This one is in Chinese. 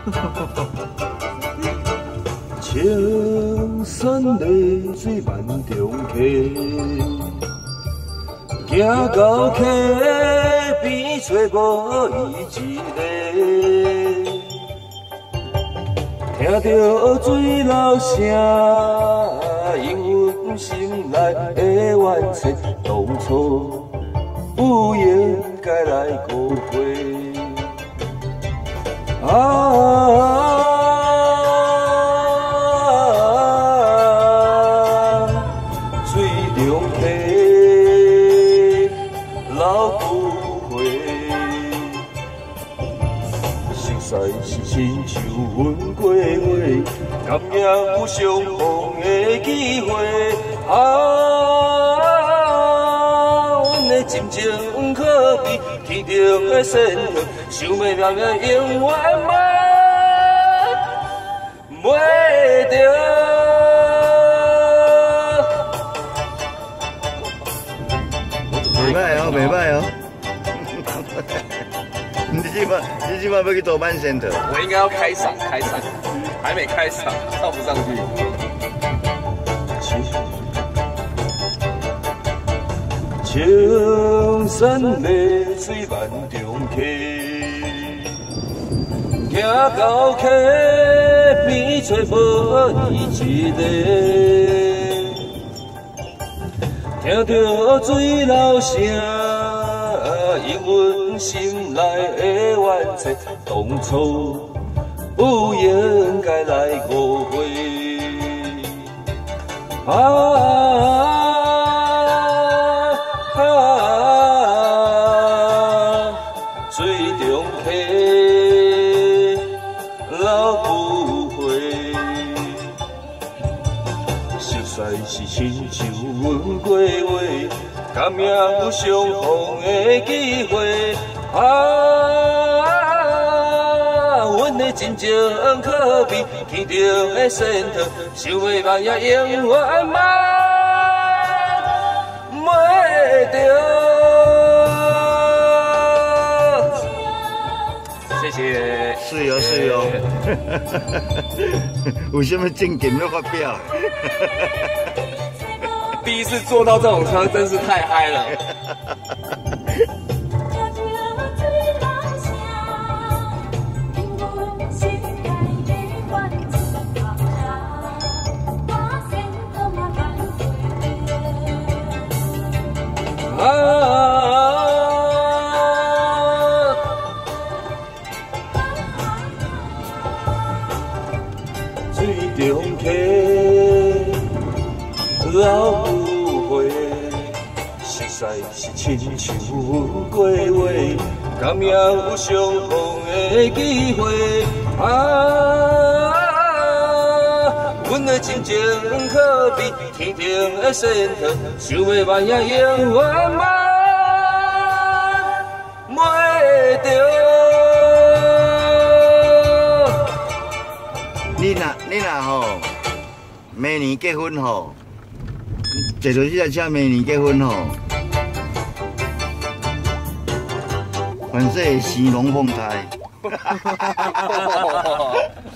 青山绿水万重溪，行到溪边找无伊一个，听到水流声，引阮心内的怨嗟。当初不应该来误会。 水中溪老不回，熟悉是亲像阮过月，甘命有相逢的机会。阮的心情可比天中的仙鹤，想要命命永远袂着。 袂歹哦，袂歹哦。你这把要去多半仙头？ 我应该要开嗓，还没开嗓，唱不上去。 青山绿水万重溪，行到溪边找无伊一个。 听到水流声，引阮心内的怨嗟。当初不应该来误会。水中溪老不回。 熟悉是亲像阮过月，甘命有相逢的机会。阮的真情可比天中的仙鹤，想要万也永远袂着。谢谢。 是哦，是哦。有什么证件要发表？ 第一次坐到这种车，真是太嗨了。 水中溪老不回，熟悉是亲像阮过月，甘命有相逢的机会。阮的真情可比天中的仙鹤，想要万也永远袂着。 你若吼，明年结婚吼，坐到这台车明年结婚吼，凡说生龙凤胎。